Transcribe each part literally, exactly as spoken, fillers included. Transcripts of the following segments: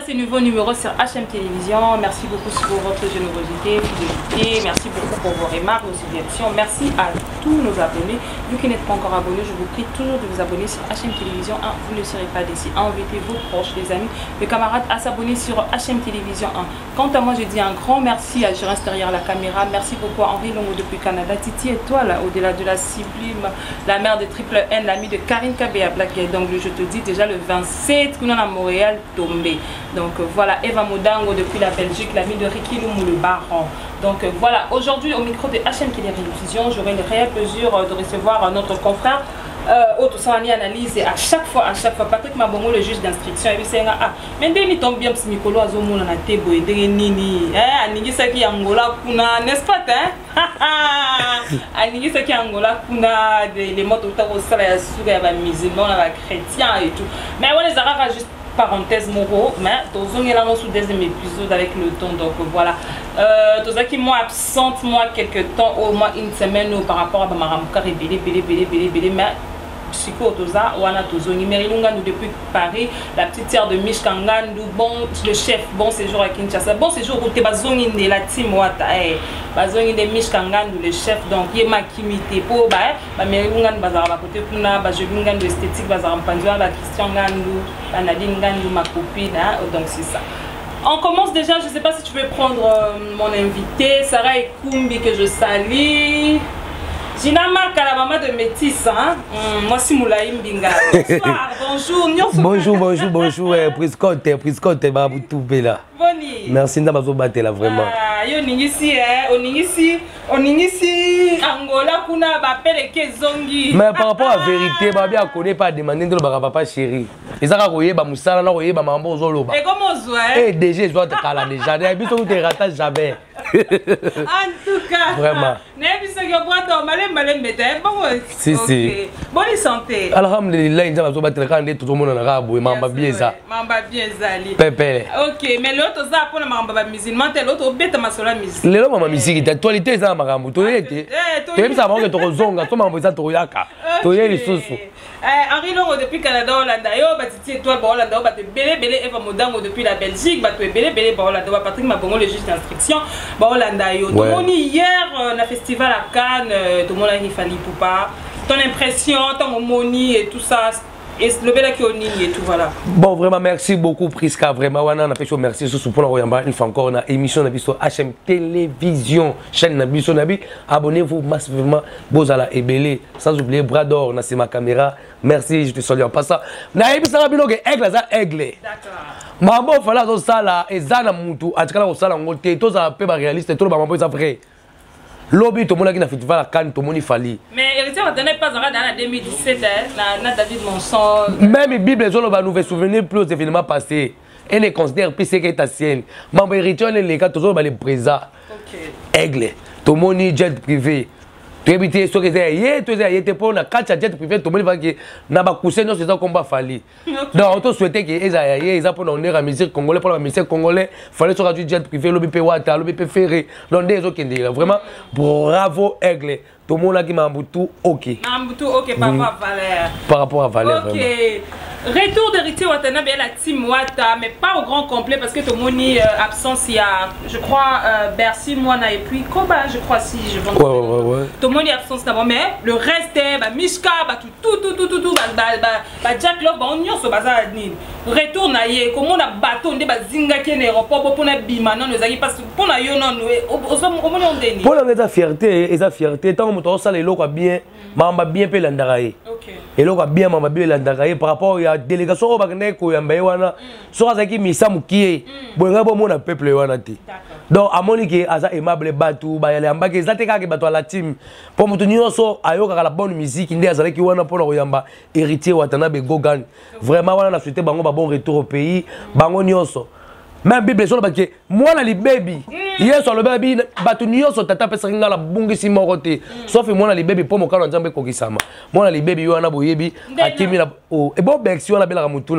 ce nouveau numéro sur H M Télévision. Merci beaucoup pour votre générosité, fidélité. Merci beaucoup pour vos remarques, vos suggestions. Merci à tous nos abonnés. Vous qui n'êtes pas encore abonnés, je vous prie toujours de vous abonner sur H M Télévision un. Vous ne serez pas déçus. Invitez vos proches, les amis, les camarades à s'abonner sur H M Télévision un. Quant à moi, je dis un grand merci à Gérance derrière la caméra. Merci beaucoup à Henri Longo depuis Canada. Titi Étoile, au-delà de la sublime, la mère de Triple N, l'ami de Karine Kabé à Black Gate. Donc je te dis déjà le vingt-sept, qu'on a à Montréal tombé. Donc euh, voilà, Eva Modango depuis la Belgique, l'ami de Ricky Loumou le Baron. Donc euh, voilà, aujourd'hui au micro de H M Télévision, j'aurai le réel plaisir euh, de recevoir euh, notre confrère. Euh, autre sans analyse et à chaque fois, à chaque fois, Patrick Mabongo, le juge d'instruction, il dit ah, mais dès qu'il tombe bien, si Mikolo a zoomé dans la table, et dès nini, hein, Anigi Saki Angola Kuna, n'est-ce pas, hein? Anigi Saki Angola Kuna, les mots tout au salaire, sur les musulmans, les chrétiens et tout. Mais on les a juste parenthèse moro, mais tous on est là sous deuxième épisode avec le temps, donc voilà. Euh, tous qui moi absente moi quelques temps, au moins une semaine par rapport à ma ramka rebelle, belé, belé, belé, belé, mais psycho toza wana tozongi merilungandu depuis Paris, la petite sœur de Mich Kangandu, bon le chef, bon séjour à Kinshasa, bon séjour où te bazongi de la team wata, eh, bazongi de Mich Kangandu le chef, donc yema kimite po ba, ba merilungandu bazara ba côté kuna, ba jelungandu esthétique bazara mpanjwa, ba Christian Gandu, ba Nadine Gandu ma copine, hein, donc c'est ça. On commence déjà, je ne sais pas si tu veux prendre euh, mon invité, Sarah Ekumbi que je salue. Gina Marc à la maman de Métis, hein? Mmh, moi, c'est Moulaïm Binga. Bonsoir, bonjour. Bonjour, bonjour, bonjour. Priscotte, Priscotte, Baboutou Bella. Boni. Merci d'avoir battu là, vraiment. Ah, yo ningisi, hein? On ningisi, on ningisi. Angola, kuna, bapele kezongi. Mais par rapport à la vérité, je ne connais pas demander de le papa chéri. Et ça, quand ba musala, na koye ba mambo zolo ba. Et comment on voit? Eh, déjà, je dois te caler déjà. D'habitude, on te rate jamais. En tout cas. Vraiment. N'importe ce que boit dans malin malin métal. Bon, si si. Bonne santé. Alhamdulillah, il va battre quand tout le monde en arabe. Mamba bien ça. Mamba bien zali. Pepe. Ok, mais l'autre ça pour le mamba musulman, l'autre bête ma sola musique. Le mamba musique, actualité ça marambo. Tu es tu es ça va que tu rozonga, tu m'as ça tu yaka. Tu es les sous. Eh, Henri Longo depuis Canada, Hollande, yo, Batiti, toi, Hollande, bah, tu belé, belé, Eva Modango depuis la Belgique, bah, tu es belé, belé, Hollande, Patrick Mabongo, le juge d'instruction, bah, Hollande, yo. Tout le monde hier, dans le festival à Cannes, tout le monde a fallu pour pas. Ton impression, ton moni et tout ça. Et le bel et tout voilà. Bon, vraiment, merci beaucoup, Priska. Vraiment, on a fait merci sur ce point. Une fois encore, on a émission de H M Télévision, chaîne Nabiso Nabi. Abonnez-vous massivement. Bozala et Belé. Sans oublier Brador, on a ma caméra. Merci, je te salue en passant. Naïbi Sarabino, aigle, ça aigle. D'accord. Mambo, il fallait ça là, et Zana Moutou, à tout cas, on s'en a monté, tout ça, peu réaliste, tout le monde, c'est vrai. Lobby, tout le monde qui a fait la canne, tout le monde il fallait. Mais héritier, on n'est pas dans la deux mille dix-sept, na David Monson. Même la Bible, elle nous fait souvenir plus aux événements passés. Elle ne considère plus ce qui est ancienne. Membre héritier, elle est les gars, tout le monde est présent. Aigle, tout le monde est jet privé. Tu habites sur les aïeux, tu es aïeux, tu es pour la quatre jet privé, tout le monde va dire, n'a pas couché, non, c'est ça qu'on va fallir. Donc, on souhaitait que les aïeux, ils apprennent à la musique congolaise, pour la musique congolaise, il fallait sur du jet privé, l'O B P Wata, l'O B P Ferré, l'on des autres qui disent vraiment, bravo, Aigle. Tout le monde qui m'a tout ok. Tout ok par rapport à Valère. Par rapport à Valère. Ok. Retour d'héritier Watanabe à la team Wata, mais pas au grand complet parce que tout le monde est absent. Il y a, je crois, euh, Bercy, Moana et puis Koba, je crois, si je pense. Ouais, ouais, ouais. Tout le monde est absent d'abord, mais le reste est bah, Mishka, bah, tout, tout, tout, tout, tout, tout, bah, bah, bah, bah, Jack Love, bah, on y a ce bazar à Nil. Retour naïe, comme on a bateau, on a zinga qui est l'aéroport, pour on bima, non, nous avons pas, pour on yo non, au moins on dénie. Pour la fierté, et sa fierté, tant que on les lois bien, mamba bien pe l'andaraye. Et lois bien, mamba bien l'andaraye par rapport à la délégation au Bagné, ko yambaye wana, soit zaki misa mukie, bon ngabo mon peuple wana ti. Donc à mon que aza aimable batu, ba yale ambake zateka ke batu à la team. Pour mutu nyonso ayoka la bonne musique, inde azalaki wana pour la yamba héritier Watanabe Gogan. Vraiment wana na souhaiter bango ba bon retour au pays, bango nyonso. Même Bible sur le baquet, moi la li baby. Hier sur le baby, batu nyonso tata pesa kinga la bungi si morote. Sauf moi la li baby pour mon kalo nzambe kokisama. Moi la li baby yo na boyebi akimi la oh et bon bex yo na bela mutuna.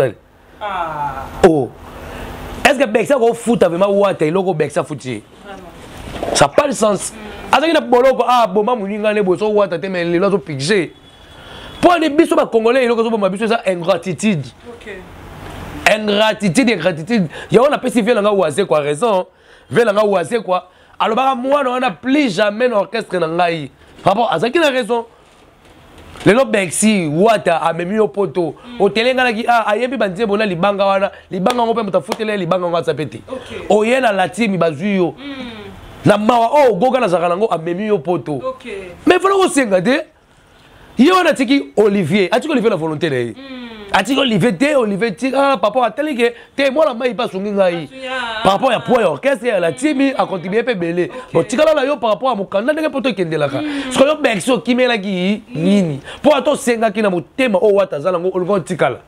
Ah. Oh. Est-ce que bexa ko foot avec ma wata et logo bexa fouti? Vraiment. Ça n'a pas de sens. Azaki na boloko ah bon ma muninga ne boso wata te mais les lozo pixé. Pour les biso ba congolais, logo zo ba biso ça ingratitude. OK. ingratitude ingratitude ya on a pesi vela nga wase quoi raison vela nga wase quoi alors ba moi on a plus jamais l'orchestre na ngai rapport à ça qui a raison le lo Bexi wata amemi au poto otelenga na ki a ayebi banzie bona libanga wana libanga ngo pe mutafutele libanga ngo atsapeti oyena la team bazuyo na mawa oh goga na zakana ngo amemi au poto mais faut le senga de yo na tiki Olivier atiko Olivier la volonté de atiko Olivier te Olivier tika papa atelike te moi la mai pas sungi ngai par rapport à poids orchestre la team a contribué pe belé bon tika la yo par rapport à mukanda ndenge poto kendela ka parce que yo Bexi kimela ki nini pour ato senga ki na motema o wata zala ngo olgo tikala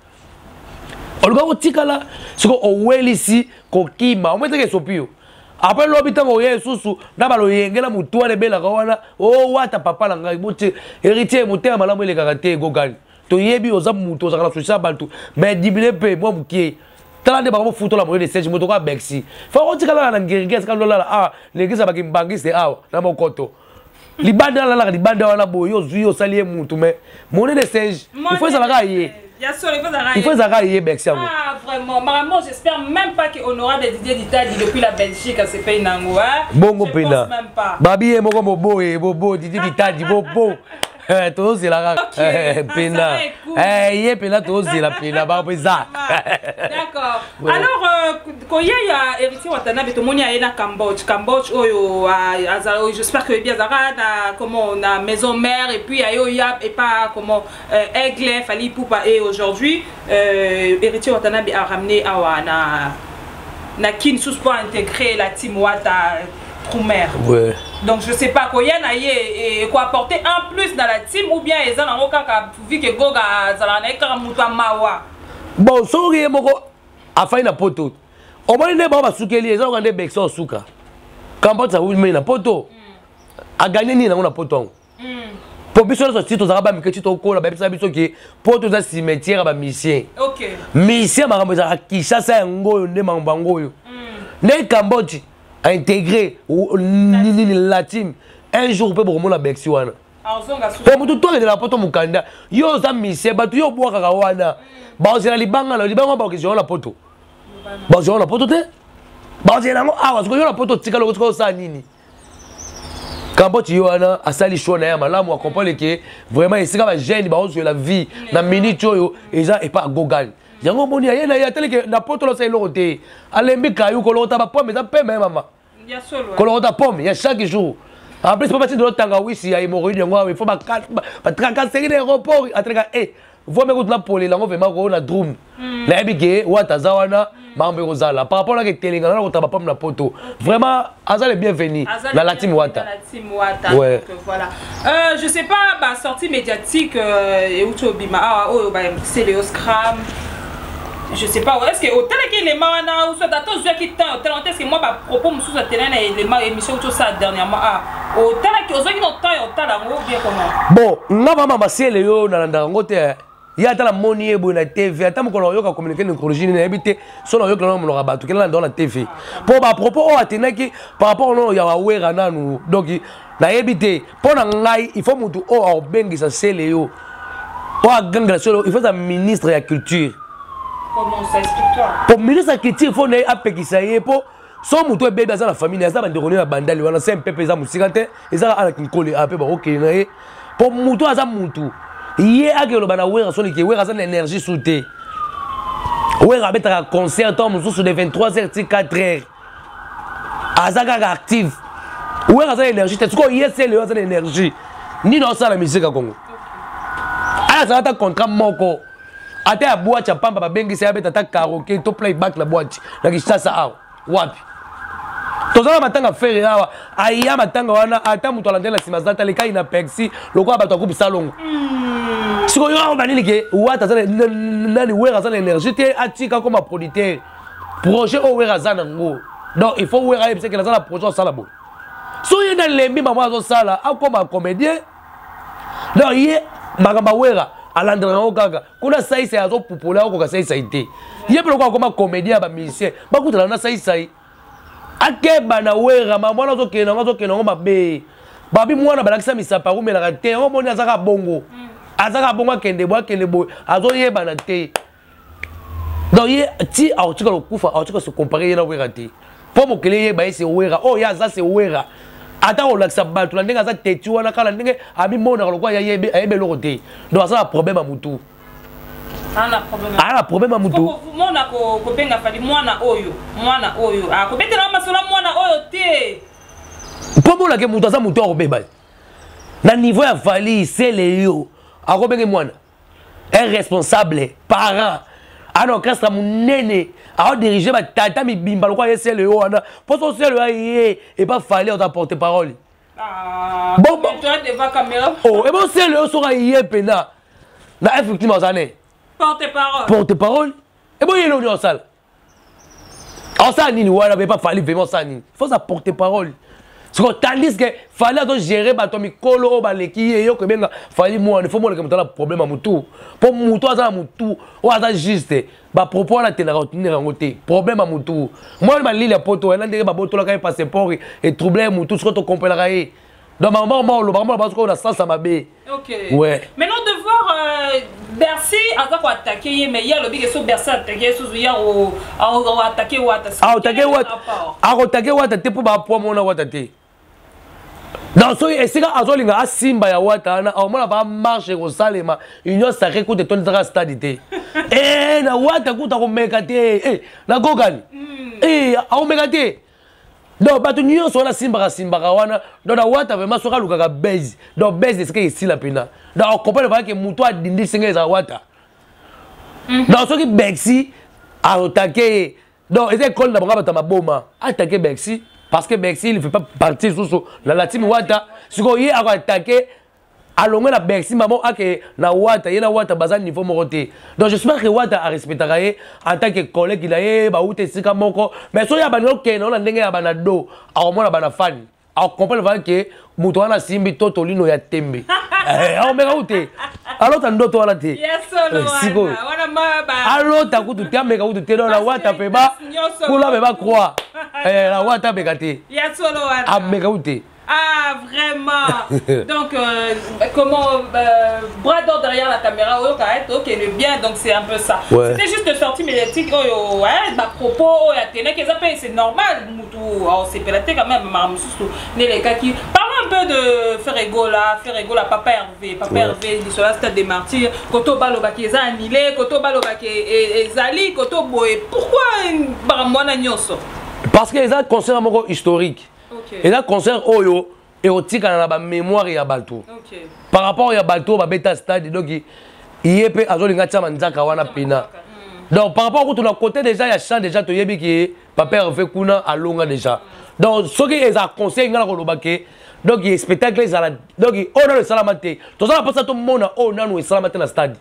olgo tikala siko o welisi ko kima o meteke sopio après l'hôpital o yesusu na balo yengela mutu ane bela kawana o wata papa la ngai bote héritier motema malamu ile karate gogani to yebi oza mutu oza kana social baltu mais dibile pe moi mukie tala de bako futo la moyo de stage moto ka Bexi fa o tikala na ngirigesa ka lola ah legisa baki mbangise awa na mokoto libanda la la libanda wana boyo zuyo salie mutu mais moné de stage il faut ça la yé il faut ça yé Bexi ah vraiment maman j'espère même pas que honorable Didier Ditadi depuis la Belgique c'est pays nango hein bongo pena babi e moko bobo e bobo Didier Ditadi bobo eh to zela eh pena eh yé pena to zela pena ba pesa d'accord alors quand il y a héritier Watanabe to moni na Cambodge Cambodge oyo azalo j'espère que bien Zara comment on a maison mère et puis ayo yap et pas comment Aigle Fali Poupa et aujourd'hui héritier Watanabe a ramené awana na Kinshasa pour intégrer la team Wata Troumer. Ouais. Donc je sais pas quoi y a et quoi apporter en plus dans la team ou bien ils ont encore vu que Goga Zalana et Muta Mawa. Bon, sorry moko a failli na poto. Au moins ne ba basukeli ils ont regardé Bexi suka. Quand ça oui mais na poto. A gagné ni na na poto. Pour biso so titre zaba miketi to ko la ba biso biso ki poto za cimetière ba mission. OK. Mission makambo za Kinshasa ngoyo ne mambango yo. Ne Cambodge a intégré la team un jour pour remonter la Bexi wana pour mutu toi de la poto mukanda yo za mise batu yo boka ka wana ba zela libanga la libanga ba ke la poto ba zela la poto te ba zela ngo awa ko yo la poto tika lo ko sa nini Cambodge yo wana asali choix na ya malamu a comprendre que vraiment isika ba jeune ba ozo la vie na minute yo eza et pas gogan yango moni ayena ya teleke na poto lo sai lokote alembi kayu ko lota ba pomme za peme mama ya solo ko lota pomme ya chaque jour en plus pas partir de l'otanga wisi ya hémorroïde yango il faut ba ba tracasser les aéroports atreka eh vous me na pole la ngove mako na drum na ebike wata zawana mambe ko zala par rapport à que telinga na ko taba pomme na poto vraiment azale bienvenue dans la team Wata la team Wata ouais. Donc voilà euh je sais pas ba sortie médiatique et uto bima ah oh ba c'est le scram. Je sais pas, est-ce que au tel que les mains ou soit d'attendre ceux qui t'ont tel est-ce que moi bah propos me sous à télé les mains émission tout ça dernièrement ah au tel que aux qui n'ont temps au tel là bien comment bon nga mama masele yo na ndanga ngote ya tala moni ebo na T V ata mo ko yo ka communiquer na origine na ebité solo yo ko mo rabatu kela dans la T V pour ba propos o atenaki par rapport no ya wawera nanu donc na ebité pour na ngai il faut mutu o o bengisa sele yo o aganga solo il faut un ministre de la culture. Comment ça explique-toi? Pour ministre qui tire faut ne apekisa ye po so mutu e bébé za la famille za ba ndekoni na bandali wana c'est un peu pesant musikate eza ala kinkole ape ba OK na ye pour mutu aza mutu ye akelo bana wera so ki wera za na énergie souté wera betaka concert tom musu de vingt-trois heures quatre heures azaka active wera za énergie te ko ye c'est le za na énergie ni no sala musique à Congo ala za ta contrat moko ate a boîte pamba ba bengi se abeta ta karaoke to play back la boîte na Kinshasa awa wapi tozala matanga faire awa aya matanga wana ata muto alandela simazata le kai na Bexi lokwa bato akubi salongo siko yo ba nini ke wata za nani wera za énergie te atika comme producteur projet o wera za nango donc il faut wera parce que la za la projet sala bo so yena lembi mama zo sala akoma comédien donc ye magamba wera alandra ngo kaka kuna saisi azo pupola ko ka saisi ite ye pelo kwa koma comédien ba musicien ba kutala na saisi akeba na wera mama na zo kena ngo zo kena ngo mabe babi mwana balakisa misapa ko mela te ngo moni azaka bongo azaka bongo kende bo kende bo azo yeba na te donc ti aotika lokufa aotika se comparer na wera te po mokele ye ba se wera oh ya za se wera ata olakisa bato na ndenge aza teti wana kala ndenge abimonaka lokwa ayebe eloko te donc aza na problème ya mutu ana problème ya mutu mona kobenga fali mwana oyo mwana oyo akobetela masolo mwana oyo te po monake mutu aza mutu akobeba na niveau ya fali sele yo akobenge mwana un responsable parent ana orchestre munene a dirigé ba tata mi bimba lokwa yesele yo wana poso sele yo ye et pas fallait on porter parole ah bon bon tu as devant caméra oh et bon sele yo sera ye pena na effectivement ça né porter parole porter parole et bon yelo en salle en salle ni wana mais pas fallait vraiment ça ni faut ça porter parole tandis que fallait donc gérer bato mikolo baleki yo que benga fallait moi il faut moi que problème à mutu pour mutu aza mutu ou aza juste ba propos na tena retenir en côté problème à mutu moi ma lile poto na ndenge ba boto la ka passeport et trouble mutu ce que tu comprends la donc maman maman le maman parce qu'on a ça ça m'a bé OK ouais maintenant de voir euh, Bercy aza ko attaquer mais il y a le big so Bercy attaquer sous ya au attaquer Wata ah attaquer Wata ah attaquer Wata te pour ba poids mona Wata te dans ce esika azolinga asimba ya Wata na omona ba marche ko salema union sacrée ko te tonzaka stade te eh na Wata ko ta ko meka te eh na gogani eh a meka te donc bato union so na simba simba wana donc na Wata vraiment so ka luka ka base donc base c'est que ici la pena donc on comprend pas que muto a dindi singa za Wata donc ce qui Bercy a attaqué donc était école na banga ba boma attaquer Bercy parce que Bercy il ne fait pas partie sous la la team Wata ce qu'on y a attaqué alonga na Bercy maman ake na Wata yena Wata bazan niveau moroté donc j'espère que Wata a respecté en tant que collègue il a ba outé sika moko mais so ya banyo ke na ndenge ya banado a mona bana fan a comprendre va que muto wana simbi toto lino ya tembe eh a meka outé alors ta ndoto wana te yes solo wana ma ba alors ta kutu te meka outé dans la Wata pe ba kula be ba croire eh la Wata meka te yes solo wana a meka outé. Ah, vraiment. Donc, euh, comment euh, bras d'or derrière la caméra, ok, le bien, donc c'est un peu ça. Ouais. C'était juste sorti médiatique, oh, oh, ouais, bah, propos, oh, c'est normal, oh, c'est pélaté quand même, les gars qui. Parlons un peu de Ferrego là, Ferrego là, Papa Hervé, Papa ouais. Hervé, il sur stade des martyrs, Koto Balobaki, Eza annulé, Koto Balobaki, Ezali, Koto Boé. Pourquoi Baramwana Nyoso? Parce que les a concert un moment historique. Et là, concert Oyo, érotique dans la mémoire et à Balto. Par rapport à Balto, à Beta Stade, donc il y a peu à Zolingatia Manzaka Wana Pina. Donc par rapport à tout le côté déjà, il y a chant déjà, tu y a qui Papa Hervé Kuna à Longa déjà. Donc ce qui est à conseil, il y a un donc il y a spectacle, donc on a le salamate. Tout ça, pour ça, tout le monde a le salamate dans le stade.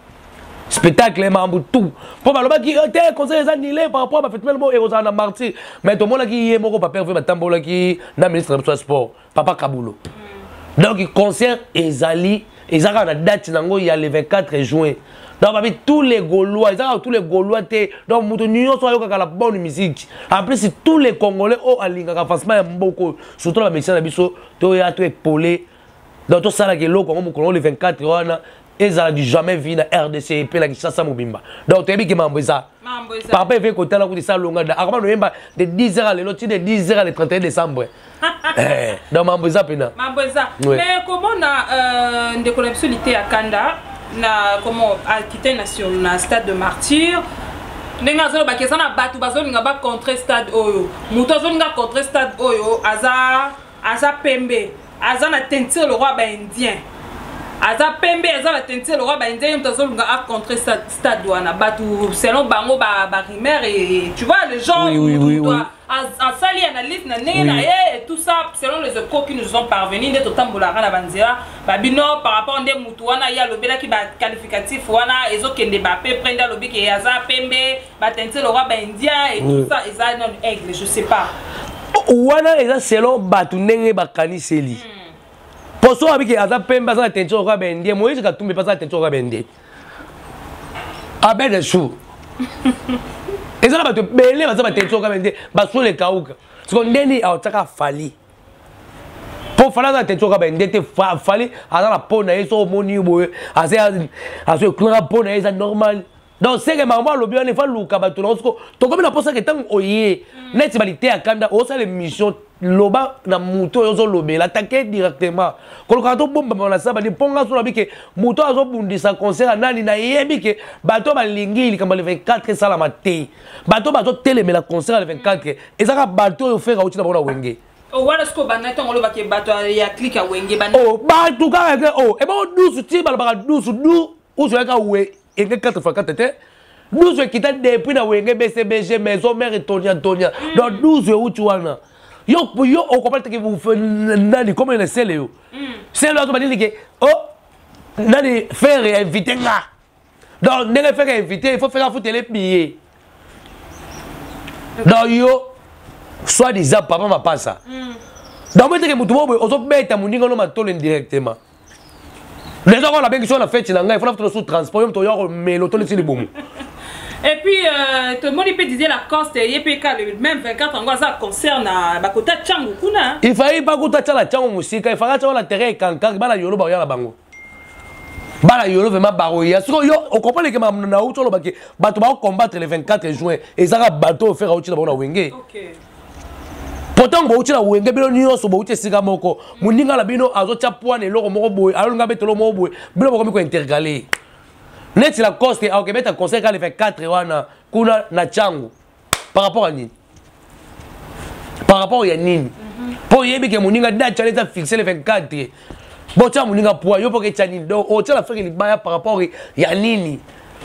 Spectacle mambo tout pour maloba qui était conseil annulé par rapport à effectivement et aux ana martyr mais tout le monde qui est moko papa Hervé batambola qui na ministre de sport papa Kabulo donc il concert ezali ezaka na date nango il y a le vingt-quatre juin donc babi tous les Gaulois ezaka tous les Gaulois te donc muto nyonso so ayoka la bonne musique en plus tous les Congolais o alinga facilement ya mboko surtout la médecin na biso to ya to épauler donc tout ça là que lo Congo le vingt-quatre wana ezala du jamais vu na R D C et puis la Kinshasa Mobimba donc tu as vu que mamboza papa fait côté là côté ça longa akoma noyemba de dix heures à le de dix heures le trente et un décembre eh donc mamboza pena mamboza mais comment na de collectivité à Kanda na comment à quitter nation na stade de martyr nenga zo ba kesana batu bazo ninga ba contre stade oyo muto zo ninga contre stade oyo aza aza pembe aza na teinture le roi ba indien Aza pembe aza la teinture le roi ba indien mtazo lunga a contre stade wana batu selon bango ba ba rimer et tu vois les gens oui, oui, oui, oui. en sali analyse na nena et tout ça selon les échos qui nous ont parvenus de totambola na banzira ba bino par rapport à des mutu wana ya lobela ki ba qualificatif wana ezokende ba pe prendre lobi ki aza pembe ba teinture le roi ba indien et tout ça eza non aigle je sais pas wana eza selon batu ndenge ba kaniseli pour ça avec aza pemba za teinture au Rabendie Moïse ka tumbe pas za teinture au Rabendie abel chou ezala bato belé ba za teinture au Rabendie ba so le kauka ce qu'on ndeni a otaka fali pour fala za teinture au Rabendie te fali aza la pona eso moni boye asa aso clara pona esa normal donc c'est que maman lobi on fa luka bato na osko to comme na posa que tant oye net balité akanda o ça les missions loba na muto yozo lobe l'attaquer directement koloka to bomba na saba ni ponga so lobi ke muto azo bundisa concert nani na yebi ke bato balingi likamba le vingt-quatre sala maté bato bato telemela concert le vingt-quatre ezaka bato yo faire auti na bona wenge. Oh, voilà ce que banane on le va que bato ya click a wenge ban. Oh, bato ka oh, e bon douze ti bala bala douze dou ou so ka we et quatre fois quatre te douze qui t'a depuis na wenge B C B G maison mère Tonia Tonia donc douze où tu wana yo yo on comprend que vous nani comme le sel yo c'est là que dit que oh nani faire inviter là donc ne le faire inviter il faut faire foutre les billets donc yo soit disant papa m'a pas ça donc moi que mutu bobo ozo beta muninga no matolo directement les gens la bien sur la fête il faut la sous transport yo to yo mais l'auto le tili boum. Et puis euh, tout le monde peut dire la coste et puis le même vingt-quatre ans ça concerne bakota changu kuna il fallait pas kota chala changu musique il fallait chala terrain kanka bala yolo ba yala bango bala yolo vraiment baroya so yo on comprend que ma na uto lo ba ke bato ba combattre le vingt-quatre juin et ça va bateau faire auti na bona wenge. OK. Pourtant bo uti na wenge bilo nyonso bo uti sika moko muninga la bino azo chapwane loko moko boy alo nga betelo moko boy bilo ko mi ko intercaler net la coste au Québec un conseil quand le vingt-quatre wana kuna na changu par rapport à nini par rapport à nini pour yebi ke muninga da chaleta fixer le vingt-quatre bon cha muninga poa yo pour que cha nini donc au cha la faire il baya par rapport à nini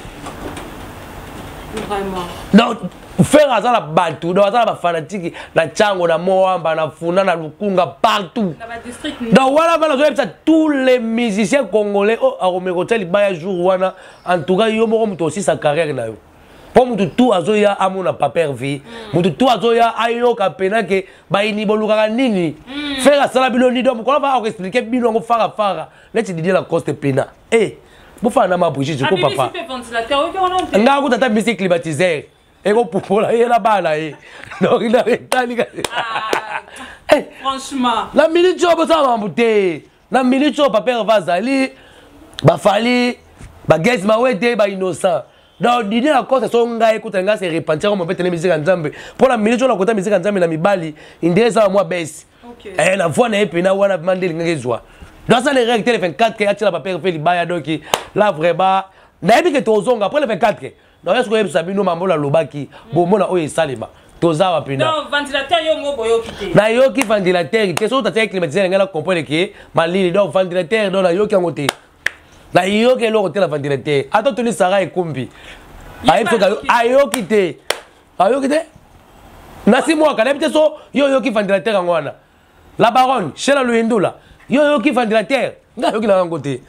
vraiment donc faire ça la batou donc ça la fanatique la chango na moamba na funa na lukunga partout donc voilà voilà ça tous les musiciens congolais oh aromero tali baya jour wana en tout cas yo moko muto aussi sa carrière na yo pour muto tout azoya amona paper vie muto tout azoya ayo ka pena ke bayini boluka nini faire ça la biloni donc ko va expliquer bino ngo fara fara let's dire la coste pena eh bu fa na ma bougie je ko papa nga ko tata musique climatiseur et go popola et la bala et donc il a rétali franchement la minute job ça va monter la minute job papa va zali ba fali ba guest ma wete ba innocent donc l'idée la cause son nga écoute nga c'est repentir comme peut-être musique en Nzambe pour la minute job la côté musique en Nzambe na mibali indesa moi baisse et la voix na et na wana mandeli ngezwa dans ça les règles le vingt-quatre que atila papa fait libaya donc là vraiment na ebi que tozonga après le vingt-quatre non est-ce que ça bino mambo la lobaki bo mona oyo salima toza wa pina non ventilateur yo ngo boyo kité na yo ki ventilateur que so tata climatiseur ngala comprendre que malili donc ventilateur donc na yo ki ngote na yo ke lo côté la ventilateur ato toni sara e kumbi ayi foka ayo kité ayo kité na si moi kana peut so yo yo ki ventilateur ngwana la baronne chez la Luyendula yo yo ki ventilateur nga yo ki na ngote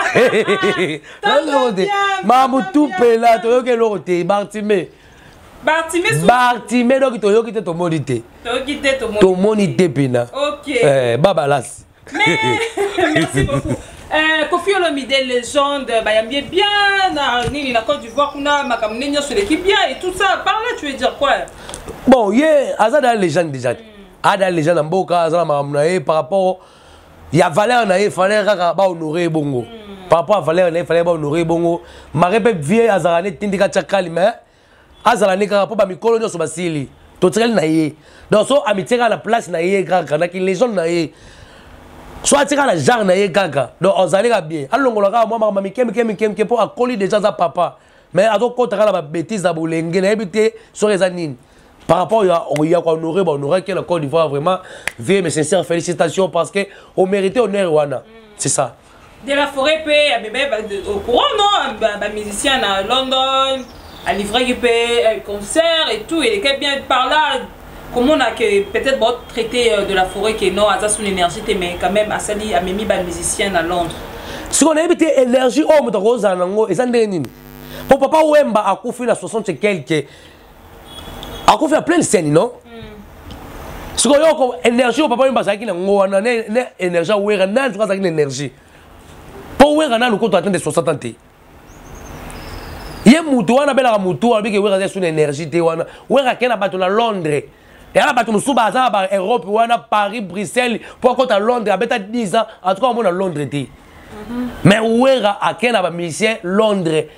Mamou tout pela, tu veux que l'autre Bartimé. Bartimé, Bartimé, donc tu veux quitter ton monité. Ton monité pena. Ok. Eh, Babalas. Merci beaucoup. Kofi Olomide, légende, bah y a bien, ni la Côte d'Ivoire, qu'on a makamné sur l'équipe bien et tout ça. Par là, tu veux dire quoi? Bon, yeah, Azad légende déjà. Ada légende en Boka, Azad mamnae par rapport. Il y a valeur, il fallait honorer Bongo. Par rapport à valeur, il fallait honorer Bongo. Ma répète vieille Azarane Tindika Tchakali, mais Azarane Karapo, ma colonie sur Basili. Total naïe. Donc, so amitié à la place naïe, Kaka, les gens naïe. Soit tu as la jarre naïe, Kaka. Donc, on s'allait bien. Alors, on a moi, ma mikem, kem, kem, kem, pour accoler déjà sa papa. Mais à d'autres côtés, la bêtise à Boulenge, n'habité sur les anines. Par rapport à honorer, honorer que la Côte d'Ivoire vraiment, vieille, mes sincères félicitations parce qu'on méritait honneur, Wana. C'est ça. De la forêt, au courant, non? Un musicien à London, à livrer un concert et tout, et est bien par là. Comment on a peut-être traité de la forêt qui est non, à son énergie, mais quand même, à Sali, à Mimi, un musicien à Londres. Si on a évité l'énergie, oh, mais rose à Nango, et ça n'est pour papa Wemba a couvert la soixante et quelques. A couvert plein de scènes, non? Si on a énergie, papa Wemba, ça qui n'a pas énergie, ou est une énergie. Pour où est un compte atteint de soixante ans. Il y a mutu wana bela mutu avec où est son énergie te wana. Où est quelqu'un battu à Londres. Et là battu sous baza ba Europe wana Paris Bruxelles pour compte à Londres à dix ans en tout cas on à Londres te. Mais où est quelqu'un ba musicien Londres.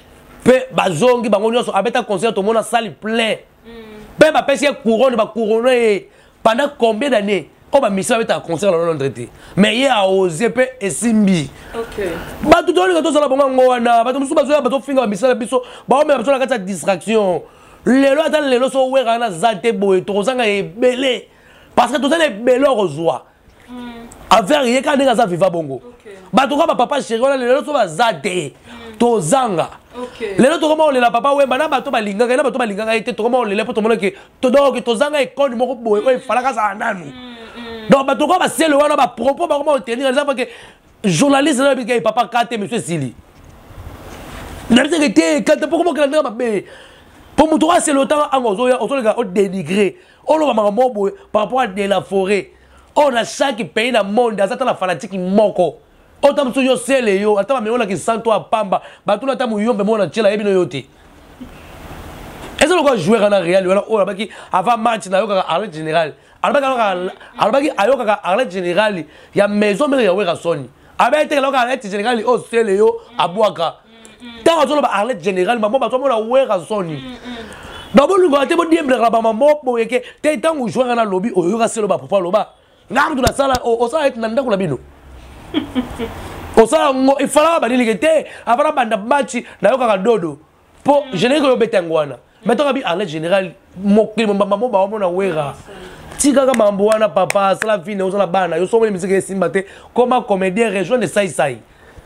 Pe bazongi bango nyonso abeta concert tout le monde a salle plein. Pe ba pesi couronne ba couronne pendant combien d'années? On va misser avec un concert dans le traité. Mais il a osé pe esimbi. OK. Ba tout le monde ça la bonga ngona, ba tout musu bazoya ba to finga ba misala biso, ba o me ba to la kata distraction. Lelo ata lelo so wera na zate boye to kozanga ebele. Parce que tout ça est belé rozoa. Affaire rien quand nga za viva bongo. Ba to ka papa chéri on lelo so ba zate. To zanga. OK. Lelo to koma olela papa wemba na ba to ba linganga na ba to ba linganga ete to koma olela po to mona ke to donc to zanga e koni moko boye o fala ka za nanu. Donc ba to ka ba selo wana ba propos ba koma tenir les parce que journaliste na bi ke papa kate monsieur Sili. Na bi ke te kate po koma ka ndanga ba be. Pour mon droit c'est le temps en ozoya ozo les gars au dénigré. On va mama boye par rapport à de la forêt. On a chaque pays dans le monde dans la fanatique moko. Otam suyo sele yo atama meona ki santo apamba batuna tamu yombe mona tshela yebi no yote. Est-ce que le joueur en réel wala o baki avant match na yo ka arbitre général. Alba albaki ayoka ka arbitre général ya maison mais ya wera soni. Abete ka arbitre général o sele yo abwaka. Tant que ba arbitre général maman ba to mona wera soni. Ba bo lungo ate bo diembre la ba maman bo yeke te tangu joueur na lobby o yo ka selo ba papa loba. Ngam tu la sala o sala et nanda kula bino. O ça il fallait ba dilike te avant banda match na yo kaka dodo po général ko betangwana maintenant bi arbitre général mokili mbamba mo ba mona wera tika ka mambo wana papa sala fine o sala bana yo somole musique simba te comment comédien rejoindre sai sai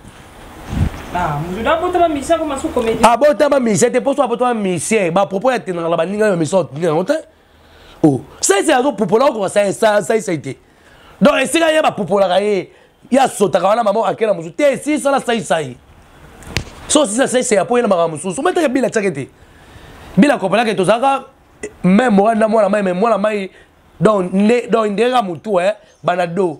ah je dois porter ma mission comme sous comédien ah bon ta ma mission te poso porter ma mission ba propos ya tenanga la baninga yo mission tinga on oh sai sai azo popola ko sai sai sai sai te donc esika ya ba popola ka ye ya sota ka wana mama akela musu te si sala sai sai so si ça sai sai apo ina mama musu so metaka bila tsakete bila kopala ke tozaka même moi na moi la mai même moi la mai donc ne donc ndera mutu eh banado.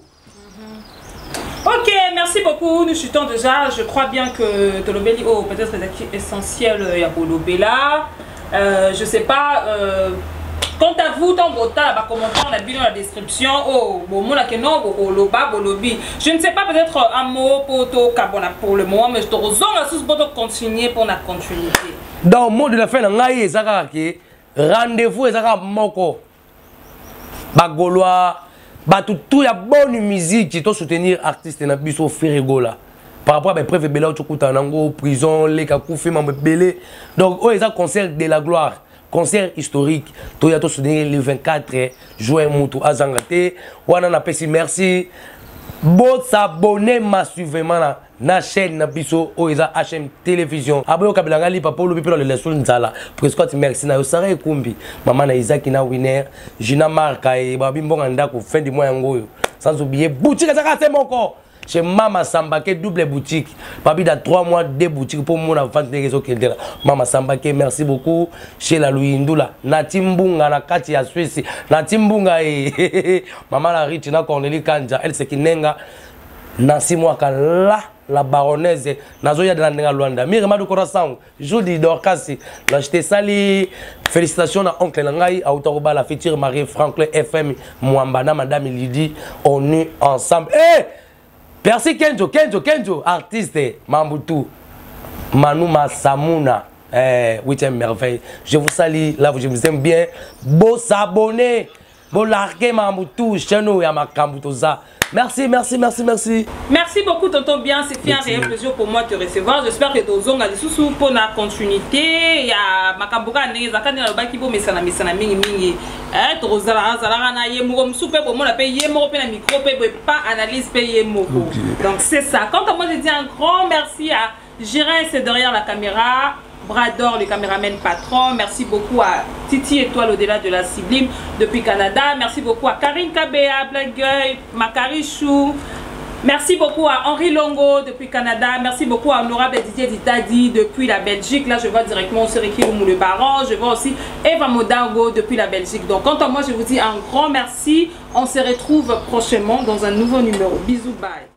Ok, merci beaucoup. Nous chutons déjà. Je crois bien que Tolobeli, oh, peut-être c'est essentiel, il y a Bolobela. Euh, je sais pas. Euh, Quant à vous, dans votre tas, commentaire, on a vu dans la description. Oh, bon, mon akeno, boloba, bolobi. Je ne sais pas, peut-être un mot pour to kabona pour le moment, mais je te rezogne à sous pour continuer pour la continuité. Dans le monde de la fin, on a eu rendez-vous et ça moko. Bagoloa, bah tout tout y a bonne musique qui doit soutenir artistes na biso Ferregola. Par rapport à mes préfets Bela Chokuta Nango, prison, les Kakoufi, Mambe Belé. Donc, oh, ils ont concert de la gloire. Concert historique, tout y a tout soutenir le vingt-quatre juin Moutou Azangate. Wana na pesi merci. Bon s'abonner massivement na na chaîne na biso Oiza H M télévision. Aboyo kabilanga li papa lobi pelo le leso nzala. Presque merci na yo sare kumbi. Mama na Isaac na winner, Gina Marka e babi mbonga ndako fin du mois ngoyo. Sans oublier boutique ça c'est mon corps. Chez Mama Sambake, double boutique. Papi, dans trois mois, deux boutiques pour mon enfant de réseau qui est là. Mama Sambake, merci beaucoup. Chez la Louis Ndoula. Natimbunga, na Kati à Suisse. Natimbunga, et Maman la Rich, na Cornélie Kanja. Elle, c'est qui nenga. Nancy Mwaka, là, la baronnaise. Nazoya de la Nenga Luanda. Mirema de Corazon. Jodi Dorcassi. Là, je t'ai sali. Félicitations à Oncle Langai, à Autoroba, la future Marie Franklin F M, Mwambana, Madame Lydie. On est ensemble. Eh! Merci Kenjo, Kenjo, Kenjo, artiste, Mambutu, Manouma Samuna, eh, huitième merveille. Je vous salue, là je vous aime bien. Beau s'abonner, beau larguer Mambutu, chez nous, Yamakambutoza. Merci, merci, merci, merci. Merci beaucoup, tonton bien. C'est un réel plaisir pour moi de te recevoir. J'espère que tu as des sous pour la continuité. Il y a Makambuka, il y a des gens qui vont me faire des choses. Il y a des gens qui vont me faire des pas analyse payer donc c'est ça. Quant à moi, je dis un grand merci à Gérin, c'est derrière la caméra. Brador, le caméraman patron. Merci beaucoup à Titi Étoile au-delà de la Sublime depuis Canada. Merci beaucoup à Karine Kabea, Blagueuil, Makari Chou. Merci beaucoup à Henri Longo depuis Canada. Merci beaucoup à Honorable Didier Ditadi depuis la Belgique. Là, je vois directement Seriki Oumou le Baron. Je vois aussi Eva Modango depuis la Belgique. Donc, quant à moi, je vous dis un grand merci. On se retrouve prochainement dans un nouveau numéro. Bisous, bye.